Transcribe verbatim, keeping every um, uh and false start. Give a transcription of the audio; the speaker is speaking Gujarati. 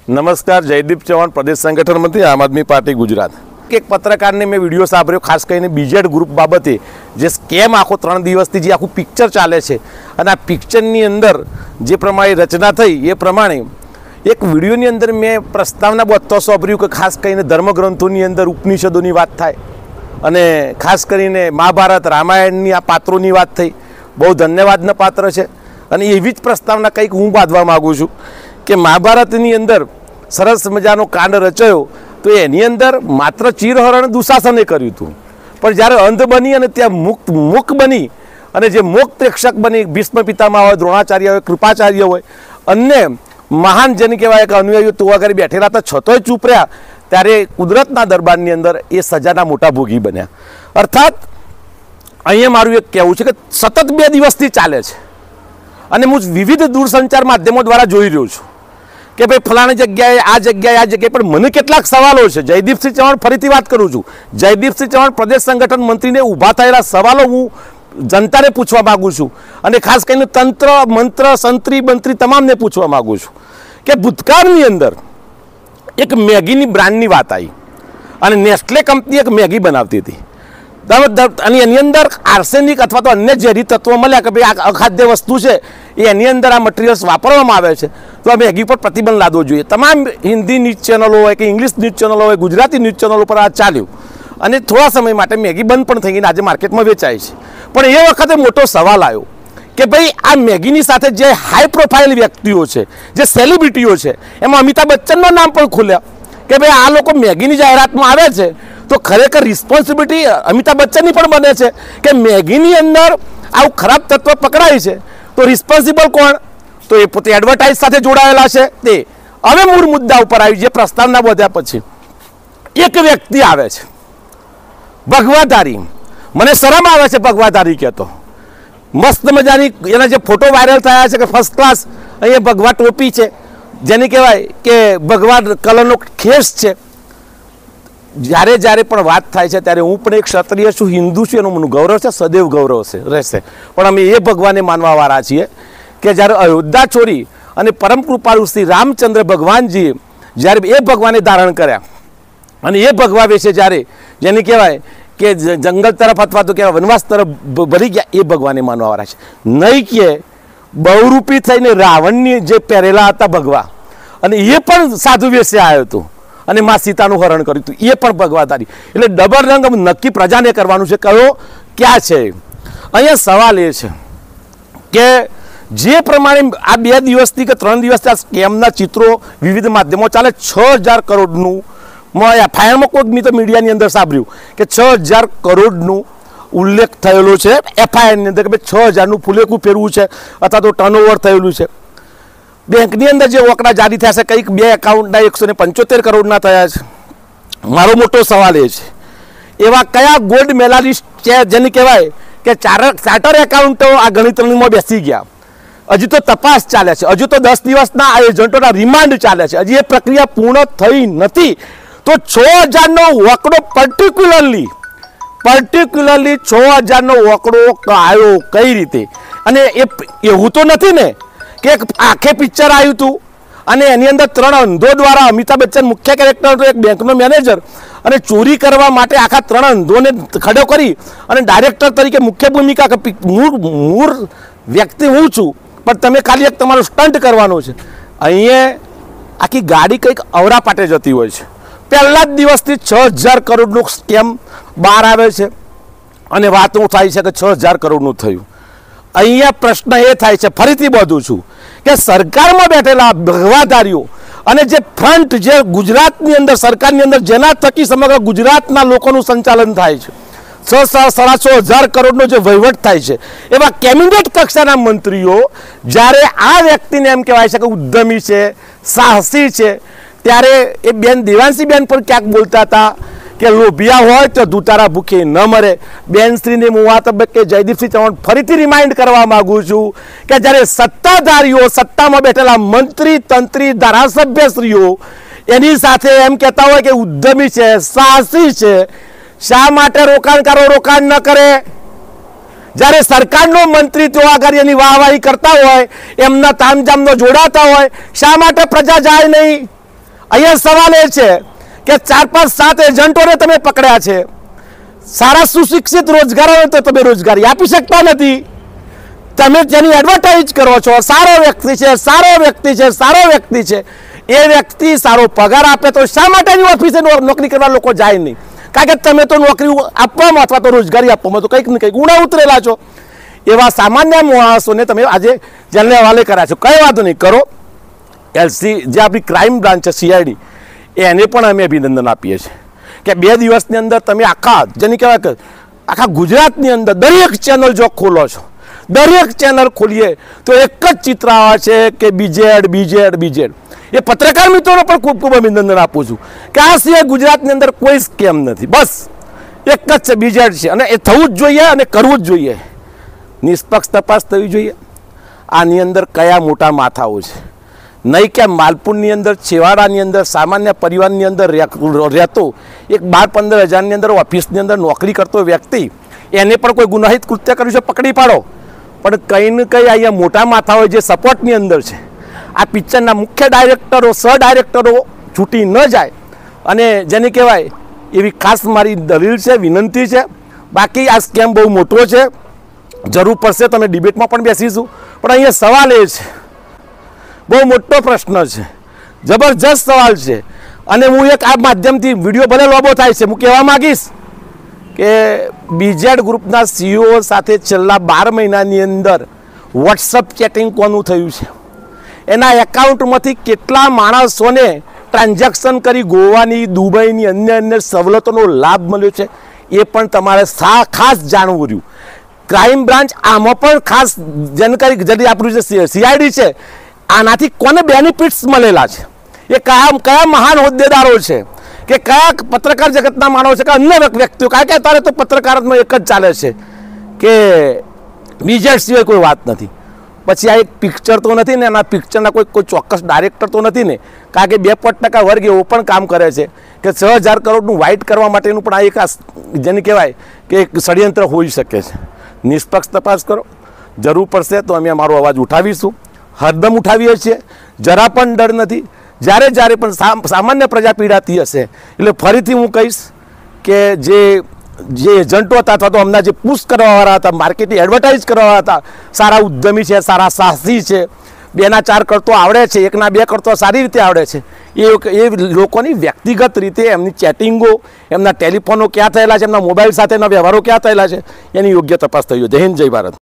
नमस्कार, जयदीप चौहान, प्रदेश संगठन मंत्री, आम आदमी पार्टी गुजरात। एक पत्रकार ने मैं विडियो सांभळ्यो खास करीने बीजेड ग्रुप बाबते जे स्केम आखो त्रण दिवसथी जे आखું पिक्चर चाले छे अने आ पिक्चरनी अंदर जे प्रमाणे रचना थई ए प्रमाणे एक विडियोनी अंदर मैं प्रस्तावना बधतो सोंप्યું કે ખાસ કરીને ધર્મગ્રંથોની અંદર ઉપનિષદોની વાત થાય અને ખાસ કરીને મહાભારત રામાયણની આ પાત્રોની વાત થઈ। બહુ ધન્યવાદના પાત્ર છે અને એવી જ પ્રસ્તાવના કંઈક હું બાંધવા માગું છું કે મહાભારતની અંદર સરસ મજાનો કાંડ રચાયો તો એની અંદર માત્ર ચીરહરણ દુશાસને કર્યું હતું, પણ જ્યારે અંધ બની અને ત્યાં મુક્ત મૂક બની અને જે મોક પ્રેક્ષક બની ભીષ્મ પિતામહ હોય, દ્રોણાચાર્ય હોય, કૃપાચાર્ય હોય, અન્ય મહાન જેને કહેવાય કે અનુયાયીઓ તો આગળ બેઠેલા હતા છતોય ચૂપ રહ્યા, ત્યારે કુદરતના દરબારની અંદર એ સજાના મોટા ભોગી બન્યા। અર્થાત અહીંયા મારું એક કહેવું છે કે સતત બે દિવસથી ચાલે છે અને હું વિવિધ દૂરસંચાર માધ્યમો દ્વારા જોઈ રહ્યો છું કે ભાઈ ફલાણી જગ્યાએ આ જગ્યાએ આ જગ્યાએ, પણ મને કેટલાક સવાલો છે। જયદીપસિંહ ચૌહાણ ફરીથી વાત કરું છું, જયદીપસિંહ ચૌહાણ પ્રદેશ સંગઠન મંત્રીને ઊભા થયેલા સવાલો હું જનતાને પૂછવા માગું છું અને ખાસ કરીને તંત્ર મંત્ર સંત્રી મંત્રી તમામને પૂછવા માગું છું કે ભૂતકાળની અંદર એક મેગીની બ્રાન્ડની વાત આવી અને નેસ્લે કંપની એક મેગી બનાવતી હતી અને એની અંદર આર્સેનિક અથવા તો અન્ય ઝેરી તત્વો મળ્યા કે ભાઈ આ અખાદ્ય વસ્તુ છે એની અંદર આ મટીરિયલ્સ વાપરવામાં આવે છે તો આ મેગી પર પ્રતિબંધ લાદવો જોઈએ। તમામ હિન્દી ન્યૂઝ ચેનલો હોય કે ઇંગ્લિશ ન્યૂઝ ચેનલો હોય, ગુજરાતી ન્યૂઝ ચેનલો પર આ ચાલ્યું અને થોડા સમય માટે મેગી બંધ પણ થઈ ગઈને આજે માર્કેટમાં વેચાય છે। પણ એ વખતે મોટો સવાલ આવ્યો કે ભાઈ આ મેગીની સાથે જે હાઈ પ્રોફાઇલ વ્યક્તિઓ છે, જે સેલિબ્રિટીઓ છે, એમાં અમિતાભ બચ્ચનનું નામ પણ ખુલ્યા કે ભાઈ આ લોકો મેગીની જાહેરાતમાં આવે છે તો ખરેખર રિસ્પોન્સિબિલિટી અમિતાભ બચ્ચનની પણ બને છે કે મેગીની અંદર આવું ખરાબ તત્વ પકડાય છે તો રિસ્પોન્સિબલ કોણ? તો એ પોતે એડવર્ટાઇઝ સાથે જોડાયેલા છે તે। હવે મૂળ મુદ્દા ઉપર આવી, જે પ્રસ્તાવના વધ્યા પછી એક વ્યક્તિ આવે છે ભગવાધારી, મને શરમ આવે છે ભગવાધારી કહેતો, મસ્ત મજાની એના જે ફોટો વાયરલ થયા છે કે ફર્સ્ટ ક્લાસ અહીંયા ભગવા ટોપી છે જેને કહેવાય કે ભગવા કલરનો ખેસ છે। જ્યારે જ્યારે પણ વાત થાય છે ત્યારે હું પણ એક ક્ષત્રિય છું, હિન્દુ છું, એનું મને ગૌરવ છે, સદૈવ ગૌરવ છે રહેશે, પણ અમે એ ભગવાનને માનવાવાળા છીએ કે જ્યારે અયોધ્યા છોડી અને પરમ કૃપાળુ શ્રી રામચંદ્ર ભગવાનજીએ જ્યારે એ ભગવાને ધારણ કર્યા અને એ ભગવા વિશે જ્યારે જેને કહેવાય કે જંગલ તરફ અથવા તો કહેવાય વનવાસ તરફ ભરી ગયા એ ભગવાને માનવાવાળા છે, નહીં કે બહુરૂપી થઈને રાવણની જે પહેરેલા હતા ભગવા અને એ પણ સાધુ વેશે આવ્યો હતો અને મા સીતાનું હરણ કર્યું હતું, એ પણ ભગવાધારી। એટલે ડબલ રંગ નક્કી પ્રજાને કરવાનું છે, કયો ક્યાં છે। અહીંયા સવાલ એ છે કે જે પ્રમાણે આ બે દિવસથી કે ત્રણ દિવસથી આ સ્કેમના ચિત્રો વિવિધ માધ્યમો ચાલે, છ હજાર કરોડનું એફઆઈઆરમાં કોઈક મેં તો મીડિયાની અંદર સાંભળ્યું કે છ હજાર કરોડનું ઉલ્લેખ થયેલો છે એફઆઈઆરની અંદર કે ભાઈ છ હજારનું ફુલેકું ફેરવું છે અથવા તો ટર્નઓવર થયેલું છે। બેંકની અંદર જે ઓકડા જારી થયા છે કંઈક બે એકાઉન્ટના એકસો ને પંચોતેર કરોડના થયા છે। મારો મોટો સવાલ એ છે એવા કયા ગોલ્ડ મેડાલિસ્ટ છે જેને કહેવાય કે ચાર્ટર એકાઉન્ટો આ ગણિતમાં બેસી ગયા, હજી તો તપાસ ચાલે છે, હજુ તો દસ દિવસના આ એજન્ટોના રિમાન્ડ ચાલે છે, હજી એ પ્રક્રિયા પૂર્ણ થઈ નથી તો છ હજારનો વકડો પર્ટિક્યુલરલી પર્ટિક્યુલરલી છ હજારનો વકડો આવ્યો કઈ રીતે? અને એ એવું તો નથી ને કે એક આખે પિક્ચર આવ્યું હતું અને એની અંદર ત્રણ અંધો દ્વારા અમિતાભ બચ્ચન મુખ્ય કેરેક્ટર હતો, એક બેંકનો મેનેજર, અને ચોરી કરવા માટે આખા ત્રણ અંધોને ખડો કરી અને ડાયરેક્ટર તરીકે મુખ્ય ભૂમિકા કે મૂળ મૂળ વ્યક્તિ હું છું પણ તમે ખાલી એક તમારો સ્ટન્ટ કરવાનો છે। અહીંયા આખી ગાડી કંઈક અવરા પાટે જતી હોય છે, પહેલા જ દિવસથી છ હજાર કરોડનું સ્કેમ બહાર આવે છે અને વાતો થાય છે કે છ હજાર કરોડનું થયું। અહીંયા પ્રશ્ન એ થાય છે, ફરીથી બધું છું કે સરકારમાં બેઠેલા ભગવાધારીઓ અને જે ફ્રન્ટ જે ગુજરાતની અંદર સરકારની અંદર જેના થકી સમગ્ર ગુજરાતના લોકોનું સંચાલન થાય છે, છ સાડા છ હજાર કરોડનો જે વહીવટ થાય છે, એવા કેબિનેટ કક્ષાના મંત્રીઓ જ્યારે આ વ્યક્તિને એમ કહેવાય છે કે ઉદ્યમી છે, સાહસી છે, ત્યારે એ બેન દેવાંશી બેન પણ ક્યાંક બોલતા હતા કે લોભિયા હોય તો દુતારા ભૂખે ન મરે। બેનશ્રીને હું આ તબક્કે જયદીપસિંહ ચૌહાણ ફરીથી રિમાઇન્ડ કરવા માગું છું કે જ્યારે સત્તાધારીઓ સત્તામાં બેઠેલા મંત્રી તંત્રી ધારાસભ્યશ્રીઓ એની સાથે એમ કહેતા હોય કે ઉદ્યમી છે, સાહસી છે, શા માટે રોકાણકારો રોકાણ ન કરે? જ્યારે સરકારનો મંત્રી તો આગળ એની વાહવાહી કરતા હોય, એમના તામઝામનો જોડાતા હોય, શા માટે પ્રજા જાય નહીં? અહીંયા સવાલ એ છે કે ચાર પાંચ સાત એજન્ટોને તમે પકડ્યા છે, સારા સુશિક્ષિત રોજગારોને તો તમે રોજગારી આપી શકતા નથી. તમે જેની એડવર્ટાઇઝ કરો છો, સારો વ્યક્તિ છે, સારો વ્યક્તિ છે, સારો વ્યક્તિ છે, એ વ્યક્તિ સારો પગાર આપે તો શા માટે એની ઓફિસે નોકરી કરવા લોકો જાય નહીં? કારણ કે તમે તો નોકરી આપવામાં અથવા તો રોજગારી આપવામાં તો કંઈક ને કંઈક ગુણા ઉતરેલા છો. એવા સામાન્ય માણસોને તમે આજે જેલને હવાલે કર્યા છો. કંઈ વાંધો નહીં, કરો. એલસી જે આપણી ક્રાઇમ બ્રાન્ચ છે સીઆઈડી, એને પણ અમે અભિનંદન આપીએ છીએ કે બે દિવસની અંદર તમે આખા જેની કહેવાય કે આખા ગુજરાતની અંદર દરેક ચેનલ જો ખોલો છો, દરેક ચેનલ ખોલીએ તો એક જ ચિત્ર આવે છે કે બીજેડ બીજેડ બીજેડ. એ પત્રકાર મિત્રોને પણ ખૂબ ખૂબ અભિનંદન આપું છું કે આ સિવાય ગુજરાતની અંદર કોઈ સ્કેમ નથી, બસ એક જ છે, બીજેડ છે. અને એ થવું જ જોઈએ અને કરવું જ જોઈએ. નિષ્પક્ષ તપાસ થવી જોઈએ. આની અંદર કયા મોટા માથાઓ છે, નહીં કે માલપુરની અંદર છેવાડાની અંદર સામાન્ય પરિવારની અંદર રહેતો એક બાર પંદર હજારની અંદર ઓફિસની અંદર નોકરી કરતો વ્યક્તિ, એને પણ કોઈ ગુનાહિત કૃત્ય કર્યું છે પકડી પાડો. પણ કંઈ ને કંઈ અહીંયા મોટા માથાઓ જે સપોર્ટની અંદર છે, આ પિક્ચરના મુખ્ય ડાયરેક્ટરો સહ ડાયરેક્ટરો છૂટી ન જાય અને જેને કહેવાય એવી ખાસ મારી દલીલ છે, વિનંતી છે. બાકી આ સ્કેમ બહુ મોટો છે, જરૂર પડશે તમે ડિબેટમાં પણ બેસીશું. પણ અહીંયા સવાલ એ છે, બહુ મોટો પ્રશ્ન છે, જબરજસ્ત સવાલ છે. અને હું એક આ માધ્યમથી વિડીયો ભલે લોબો થાય છે, હું કહેવા માગીશ કે બીજેડ ગ્રુપના સીઈઓ સાથે છેલ્લા બાર મહિનાની અંદર વોટ્સઅપ ચેટિંગ કોનું થયું છે, એના એકાઉન્ટમાંથી કેટલા માણસોને ટ્રાન્ઝેક્શન કરી ગોવાની દુબઈની અન્ય અન્ય સવલતોનો લાભ મળ્યો છે, એ પણ તમારે ખાસ જાણવું રહ્યું. ક્રાઇમ બ્રાન્ચ આમાં પણ ખાસ જાણકારી જેથી આપણું જે સીઆઈડી છે આનાથી કોને બેનિફિટ્સ મળેલા છે, એ કયા કયા મહાન હોદ્દેદારો છે, કે કયા પત્રકાર જગતના માનવો છે કે અન્ય વ્યક્તિઓ. કારણ કે અત્યારે તો પત્રકારમાં એક જ ચાલે છે કે બીજેડ સિવાય કોઈ વાત નથી. પછી આ એક પિક્ચર તો નથી ને, એના પિક્ચરના કોઈ કોઈ ચોક્કસ ડાયરેક્ટર તો નથી ને, કારણ કે બે પાંચ ટકા વર્ગ એવો પણ કામ કરે છે કે છ હજાર કરોડનું વાઇટ કરવા માટેનું પણ આ એક જેને કહેવાય કે એક ષડયંત્ર હોઈ શકે છે. નિષ્પક્ષ તપાસ કરો. જરૂર પડશે તો અમે અમારો અવાજ ઉઠાવીશું, હરદમ ઉઠાવીએ છીએ, જરા પણ ડર નથી. જ્યારે જ્યારે પણ સામાન્ય પ્રજા પીડાતી હશે એટલે ફરીથી હું કહીશ કે જે જે એજન્ટો હતા અથવા તો હમણાં જે પુશ કરવાવાળા હતા, માર્કેટિંગ એડવર્ટાઇઝ કરવાવાળા હતા, સારા ઉદ્યમી છે, સારા સાહસી છે, બેના ચાર કરતો આવડે છે, એકના બે કરતો સારી રીતે આવડે છે, એ એ લોકોની વ્યક્તિગત રીતે એમની ચેટિંગો, એમના ટેલિફોનો ક્યાં થયેલા છે, એમના મોબાઈલ સાથેના વ્યવહારો ક્યાં થયેલા છે, એની યોગ્ય તપાસ થઈ. જય હિન્દ, જય ભારત.